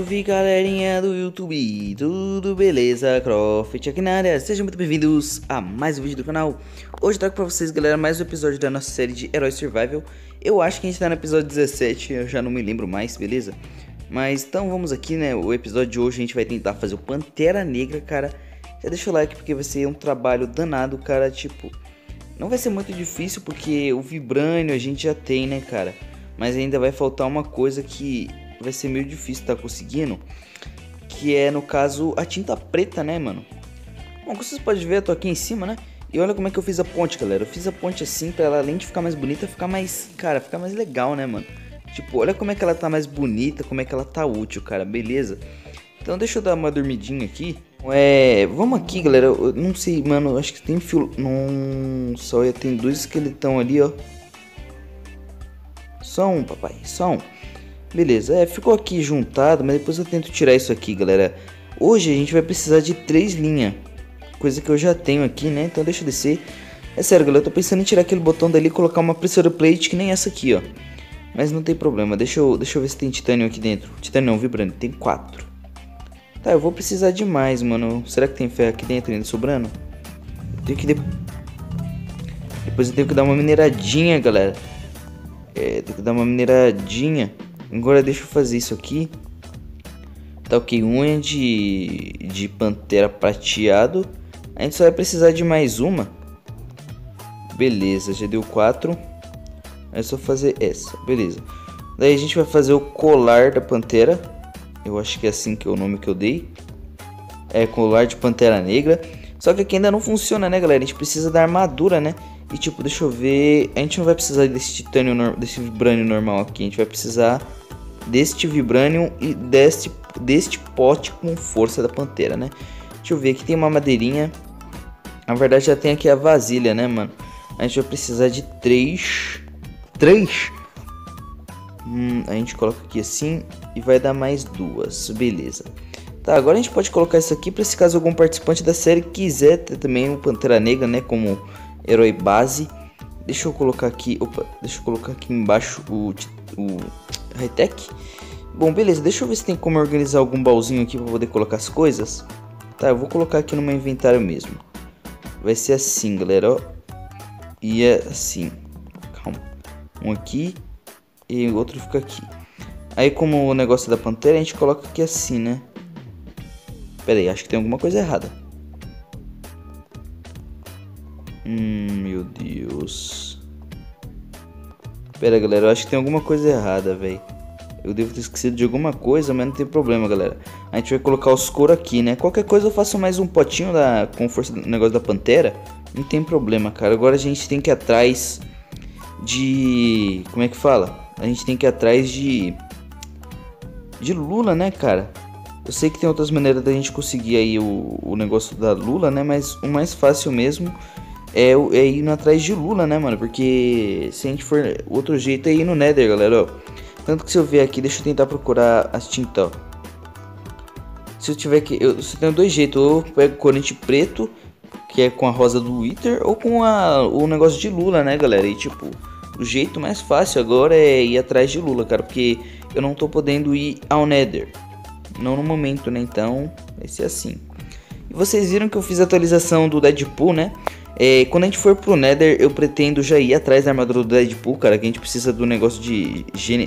Salve galerinha do YouTube, tudo beleza? Croft aqui na área, sejam muito bem-vindos a mais um vídeo do canal. Hoje eu trago pra vocês, galera, mais um episódio da nossa série de Herói Survival. Eu acho que a gente tá no episódio 17, eu já não me lembro mais, beleza? Mas então vamos aqui, né, o episódio de hoje a gente vai tentar fazer o Pantera Negra, cara. Já deixa o like porque vai ser um trabalho danado, cara, tipo... Não vai ser muito difícil porque o Vibranium a gente já tem, né, cara? Mas ainda vai faltar uma coisa que... vai ser meio difícil tá conseguindo, que é no caso a tinta preta, né, mano? Bom, como vocês podem ver, eu tô aqui em cima, né? E olha como é que eu fiz a ponte, galera. Eu fiz a ponte assim pra ela, além de ficar mais bonita, ficar mais, cara, ficar mais legal, né, mano? Tipo, olha como é que ela tá mais bonita, como é que ela tá útil, cara, beleza? Então deixa eu dar uma dormidinha aqui. Vamos aqui, galera. Eu não sei, mano, acho que tem fio... Não, só tem dois esqueletão ali, ó. Só um, papai, só um. Beleza, ficou aqui juntado, mas depois eu tento tirar isso aqui, galera. Hoje a gente vai precisar de 3 linhas, coisa que eu já tenho aqui, né? Então deixa eu descer. É sério, galera, eu tô pensando em tirar aquele botão dali e colocar uma pressure plate que nem essa aqui, ó. Mas não tem problema, deixa eu ver se tem titânio aqui dentro. Titânio não, vibrante, tem 4. Tá, eu vou precisar de mais, mano. Será que tem ferro aqui dentro ainda sobrando? Eu tenho que... Depois eu tenho que dar uma mineradinha, galera. Tem que dar uma mineradinha. Agora deixa eu fazer isso aqui. Tá ok, unha de pantera prateado. A gente só vai precisar de mais uma. Beleza, já deu 4. É só fazer essa, beleza. Daí a gente vai fazer o colar da pantera. Eu acho que é assim que é o nome que eu dei. É colar de pantera negra. Só que aqui ainda não funciona, né, galera? A gente precisa da armadura, né? E tipo, deixa eu ver. A gente não vai precisar desse titânio, desse vibranium normal aqui. A gente vai precisar deste vibranium e deste pote com força da pantera, né? Deixa eu ver, aqui tem uma madeirinha. Na verdade já tem aqui a vasilha, né, mano? A gente vai precisar de 3. A gente coloca aqui assim e vai dar mais 2, beleza. Tá, agora a gente pode colocar isso aqui para se caso algum participante da série quiser ter também o Pantera Negra, né, como herói base. Deixa eu colocar aqui, deixa eu colocar aqui embaixo o high-tech. Bom, beleza, deixa eu ver se tem como organizar algum baúzinho aqui para poder colocar as coisas. Tá, eu vou colocar aqui no meu inventário mesmo. Vai ser assim, galera, ó. E é assim. Calma. Um aqui e o outro fica aqui. Aí como o negócio da pantera, a gente coloca aqui assim, né? Pera aí, acho que tem alguma coisa errada. Meu Deus. Pera, galera, eu acho que tem alguma coisa errada, velho. Eu devo ter esquecido de alguma coisa, mas não tem problema, galera. A gente vai colocar os couro aqui, né? Qualquer coisa eu faço mais um potinho com força do negócio da pantera. Não tem problema, cara. Agora a gente tem que ir atrás de... Como é que fala? A gente tem que ir atrás de lula, né, cara? Eu sei que tem outras maneiras da gente conseguir aí o negócio da lula, né? Mas o mais fácil mesmo é ir atrás de lula, né, mano? Porque se a gente for... Outro jeito é ir no Nether, galera, ó. Tanto que se eu ver aqui, deixa eu tentar procurar as tintas, ó. Se eu tiver que... Eu tenho 2 jeitos. Ou eu pego corante preto, que é com a rosa do Wither, ou com o negócio de lula, né, galera? E tipo, o jeito mais fácil agora é ir atrás de lula, cara. Porque eu não tô podendo ir ao Nether. Não no momento, né? Então, vai ser assim. E vocês viram que eu fiz a atualização do Deadpool, né? Quando a gente for pro Nether, eu pretendo já ir atrás da armadura do Deadpool, cara. Que a gente precisa do negócio de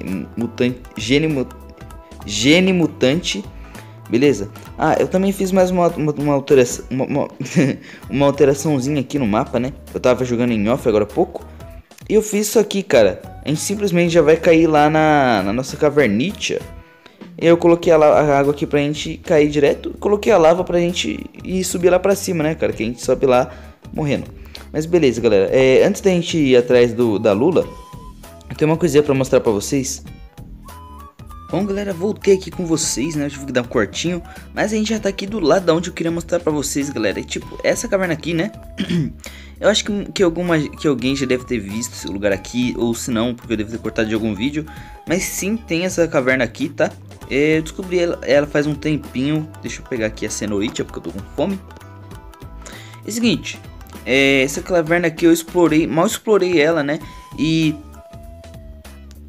gene mutante. Beleza? Ah, eu também fiz mais uma alteração, uma alteraçãozinha aqui no mapa, né? Eu tava jogando em off agora há pouco. E eu fiz isso aqui, cara. A gente simplesmente já vai cair lá na nossa cavernitia. E eu coloquei a água aqui pra gente cair direto. Coloquei a lava pra gente ir subir lá pra cima, né, cara? Que a gente sobe lá morrendo. Mas beleza, galera. Antes da gente ir atrás da lula, eu tenho uma coisinha pra mostrar pra vocês. Bom, galera, voltei aqui com vocês, né? Eu tive que dar um cortinho. Mas a gente já tá aqui do lado da onde eu queria mostrar pra vocês, galera. E tipo, essa caverna aqui, né? Eu acho que alguém já deve ter visto esse lugar aqui. Ou se não, porque eu devo ter cortado de algum vídeo. Mas sim, tem essa caverna aqui, tá? Eu descobri ela faz um tempinho. Deixa eu pegar aqui a cenoite, porque eu tô com fome. É o seguinte, essa caverna aqui eu explorei, mal explorei ela, né? E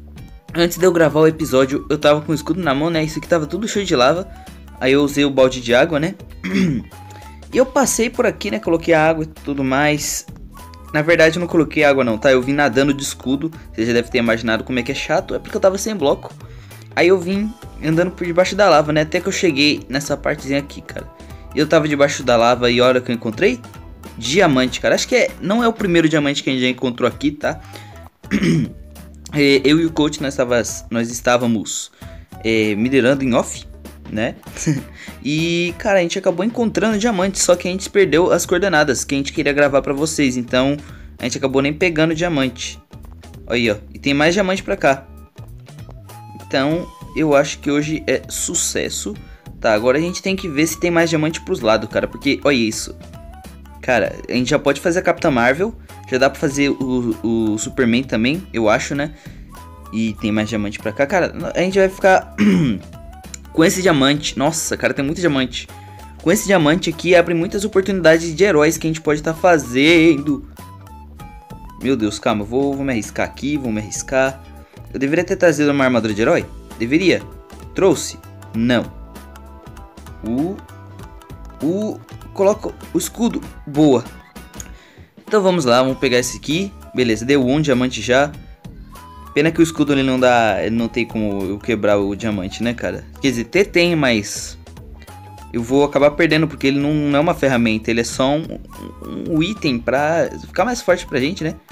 Antes de eu gravar o episódio, eu tava com o escudo na mão, né? Isso aqui tava tudo cheio de lava. Aí eu usei o balde de água, né? E eu passei por aqui, né? Coloquei a água e tudo mais. Na verdade eu não coloquei água não, tá? Eu vim nadando de escudo. Você já deve ter imaginado como é que é chato. É porque eu tava sem bloco. Aí eu vim andando por debaixo da lava, né? Até que eu cheguei nessa partezinha aqui, cara. E eu tava debaixo da lava e olha o que eu encontrei. Diamante, cara. Acho que não é o primeiro diamante que a gente já encontrou aqui, tá? Eu e o coach, nós estávamos minerando em off, né? E, cara, a gente acabou encontrando diamantes, só que a gente perdeu as coordenadas que a gente queria gravar pra vocês. Então, a gente acabou nem pegando diamante. Olha aí, ó. E tem mais diamante pra cá. Então, eu acho que hoje é sucesso. Tá, agora a gente tem que ver se tem mais diamante pros lados, cara. Porque, olha isso. Cara, a gente já pode fazer a Capitã Marvel. Já dá pra fazer o Superman também, eu acho, né? E tem mais diamante pra cá. Cara, a gente vai ficar com esse diamante. Nossa, cara, tem muito diamante. Com esse diamante aqui, abre muitas oportunidades de heróis que a gente pode estar fazendo. Meu Deus, calma, vou me arriscar aqui, vou me arriscar. Eu deveria ter trazido uma armadura de herói? Deveria. Trouxe? Não. Coloca o escudo. Boa. Então vamos lá, vamos pegar esse aqui. Beleza, deu um diamante já. Pena que o escudo ele não dá. Ele não tem como eu quebrar o diamante, né, cara? Quer dizer, tem, mas eu vou acabar perdendo porque ele não é uma ferramenta. Ele é só um item pra ficar mais forte pra gente, né?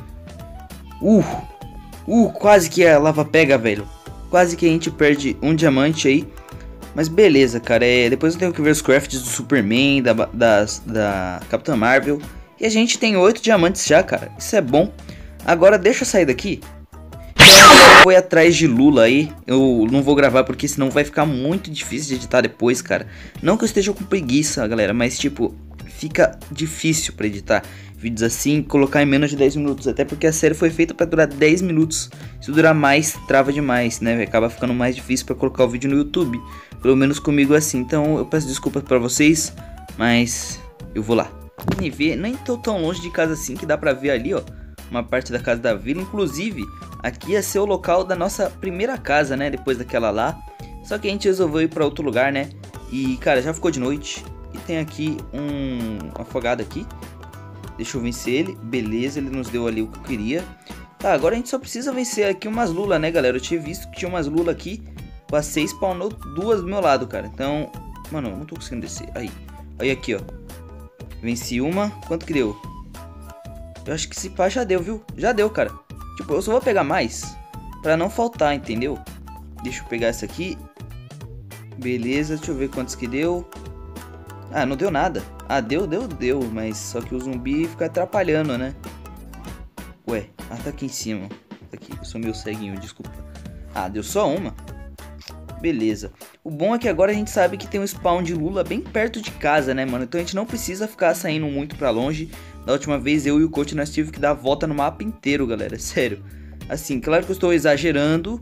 Quase que a lava pega, velho. Quase que a gente perde um diamante aí. Mas beleza, cara. Depois eu tenho que ver os crafts do Superman, da Capitã Marvel. E a gente tem 8 diamantes já, cara. Isso é bom. Agora deixa eu sair daqui. Eu vou ir atrás de Lula aí. Eu não vou gravar porque senão vai ficar muito difícil de editar depois, cara. Não que eu esteja com preguiça, galera. Mas tipo, fica difícil pra editar vídeos assim, colocar em menos de 10 minutos. Até porque a série foi feita pra durar 10 minutos. Se durar mais, trava demais, né? Acaba ficando mais difícil pra colocar o vídeo no YouTube. Pelo menos comigo assim. Então eu peço desculpas pra vocês. Mas eu vou lá. Nem tô tão longe de casa assim que dá pra ver ali, ó. Uma parte da casa da vila. Inclusive, aqui ia ser o local da nossa primeira casa, né? Depois daquela lá. Só que a gente resolveu ir pra outro lugar, né? E, cara, já ficou de noite. E tem aqui um afogado aqui. Deixa eu vencer ele. Beleza, ele nos deu ali o que eu queria. Tá, agora a gente só precisa vencer aqui umas lulas, né, galera? Eu tinha visto que tinha umas lulas aqui. Passei e spawnou duas do meu lado, cara. Então, mano, eu não tô conseguindo descer. Aí, aí aqui, ó. Venci uma. Quanto que deu? Eu acho que esse pá já deu, viu? Já deu, cara. Tipo, eu só vou pegar mais pra não faltar, entendeu? Deixa eu pegar essa aqui. Beleza, deixa eu ver quantos que deu. Ah, não deu nada. Ah, deu. Mas só que o zumbi fica atrapalhando, né? Ué, tá aqui em cima. Tá aqui, eu sou meio ceguinho, desculpa. Ah, deu só uma. Beleza. O bom é que agora a gente sabe que tem um spawn de lula bem perto de casa, né, mano? Então a gente não precisa ficar saindo muito pra longe. Da última vez eu e o coach nós tivemos que dar a volta no mapa inteiro, galera. Sério. Assim, claro que eu estou exagerando.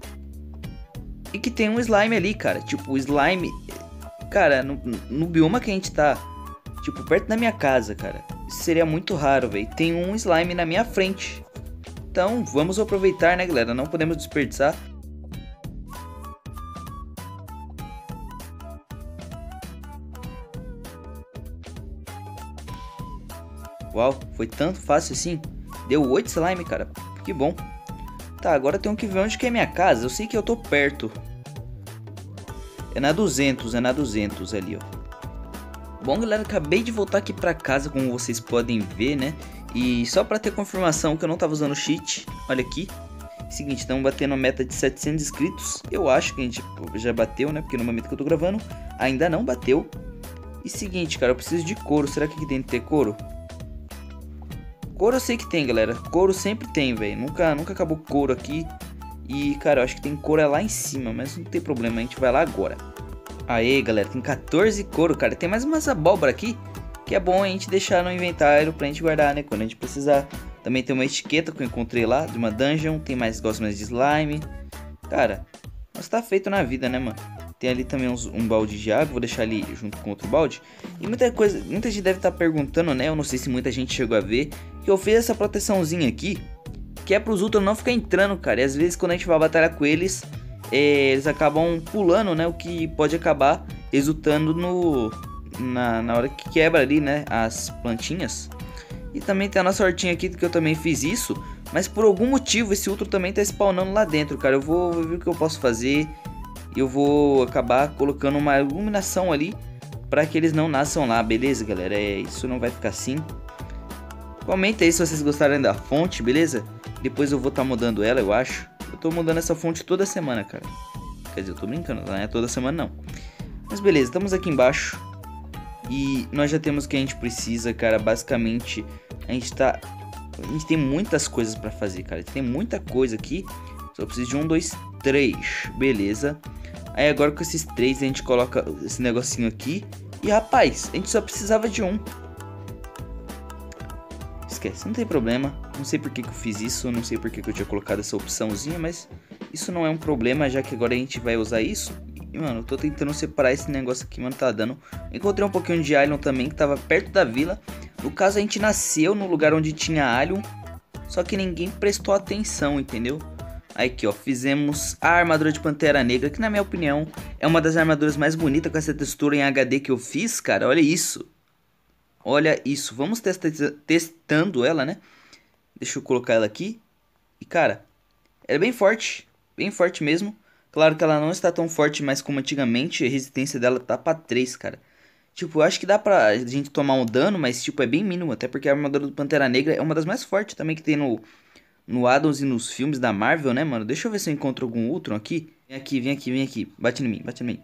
E que tem um slime ali, cara. Tipo, o slime... Cara, no bioma que a gente tá... Tipo, perto da minha casa, cara. Isso seria muito raro, velho. Tem um slime na minha frente. Então, vamos aproveitar, né, galera? Não podemos desperdiçar. Uau, foi tanto fácil assim. Deu 8 slime, cara. Que bom. Tá, agora eu tenho que ver onde que é minha casa. Eu sei que eu tô perto. É na 200 ali, ó. Bom, galera, acabei de voltar aqui pra casa, como vocês podem ver, né? E só pra ter confirmação que eu não tava usando cheat. Olha aqui. Seguinte, estamos batendo a meta de 700 inscritos. Eu acho que a gente já bateu, né? Porque no momento que eu tô gravando, ainda não bateu. E seguinte, cara, eu preciso de couro. Será que aqui tem que ter couro? Couro eu sei que tem, galera. Couro sempre tem, velho. Nunca acabou couro aqui. E, cara, eu acho que tem couro lá em cima. Mas não tem problema, a gente vai lá agora. Aê, galera, tem 14 couro, cara. Tem mais umas abóbora aqui, que é bom a gente deixar no inventário pra gente guardar, né? Quando a gente precisar. Também tem uma etiqueta que eu encontrei lá, de uma dungeon. Tem mais gosmas de slime. Cara, mas tá feito na vida, né, mano? Tem ali também um balde de água. Vou deixar ali junto com outro balde. E muita gente deve estar perguntando, né? Eu não sei se muita gente chegou a ver, que eu fiz essa proteçãozinha aqui que é pros Ultron não ficar entrando, cara. E às vezes quando a gente vai batalhar com eles, eles acabam pulando, né? O que pode acabar resultando na hora que quebra ali, né? As plantinhas. E também tem a nossa hortinha aqui, que eu também fiz isso. Mas por algum motivo esse Ultron também tá spawnando lá dentro, cara. Eu vou ver o que eu posso fazer. E eu vou acabar colocando uma iluminação ali para que eles não nasçam lá, beleza, galera? Isso não vai ficar assim. Comenta aí se vocês gostaram da fonte, beleza? Depois eu vou estar mudando ela, eu acho. Eu tô mudando essa fonte toda semana, cara. Quer dizer, eu tô brincando, não é toda semana não. Mas beleza, estamos aqui embaixo. E nós já temos o que a gente precisa, cara. Basicamente, a gente tem muitas coisas pra fazer, cara. Tem muita coisa aqui. Só preciso de 1, 2, 3. Beleza. Aí agora com esses 3 a gente coloca esse negocinho aqui. E rapaz, a gente só precisava de um. Esquece, não tem problema. Não sei por que eu fiz isso. Não sei por que eu tinha colocado essa opçãozinha. Mas isso não é um problema, já que agora a gente vai usar isso. E mano, eu tô tentando separar esse negócio aqui, mano, tá dando. Encontrei um pouquinho de Iron também, que tava perto da vila. No caso, a gente nasceu no lugar onde tinha Iron. Só que ninguém prestou atenção, entendeu? Aí aqui, ó, fizemos a armadura de Pantera Negra, que na minha opinião é uma das armaduras mais bonitas com essa textura em HD que eu fiz, cara. Olha isso. Olha isso. Vamos testando ela, né? Deixa eu colocar ela aqui. E, cara, ela é bem forte mesmo. Claro que ela não está tão forte mais como antigamente. A resistência dela tá pra 3, cara. Tipo, eu acho que dá pra gente tomar um dano, mas tipo, é bem mínimo. Até porque a armadura do Pantera Negra é uma das mais fortes também que tem no Addons e nos filmes da Marvel, né, mano? Deixa eu ver se eu encontro algum Ultron aqui. Vem aqui, vem aqui, vem aqui. Bate em mim, bate em mim.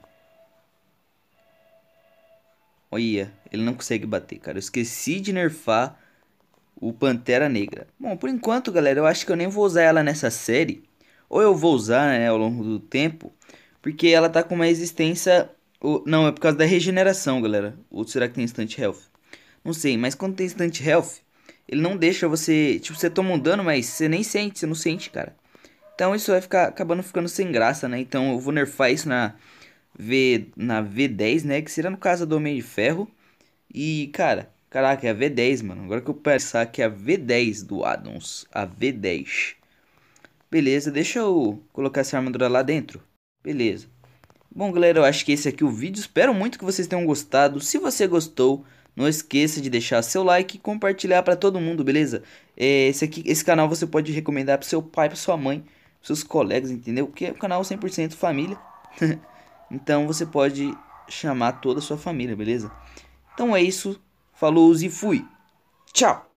Olha, ele não consegue bater, cara. Eu esqueci de nerfar o Pantera Negra. Bom, por enquanto, galera, eu acho que eu nem vou usar ela nessa série. Ou eu vou usar, né, ao longo do tempo. Porque ela tá com uma resistência... Não, é por causa da regeneração, galera. Ou será que tem instant health? Não sei, mas quando tem instant health, ele não deixa você... Tipo, você toma um dano, mas você nem sente, você não sente, cara. Então isso vai ficar acabando ficando sem graça, né? Então eu vou nerfar isso na V10, né? Que seria no caso do Homem de Ferro. E, cara, caraca, é a V10, mano. Agora que eu pensar que é a V10 do Addons. A V10. Beleza, deixa eu colocar essa armadura lá dentro. Beleza. Bom, galera, eu acho que esse aqui é o vídeo. Espero muito que vocês tenham gostado. Se você gostou, não esqueça de deixar seu like e compartilhar para todo mundo, beleza? Esse canal você pode recomendar para seu pai, para sua mãe, seus colegas, entendeu? Porque é um canal 100% família. Então você pode chamar toda a sua família, beleza? Então é isso. Falou e fui. Tchau!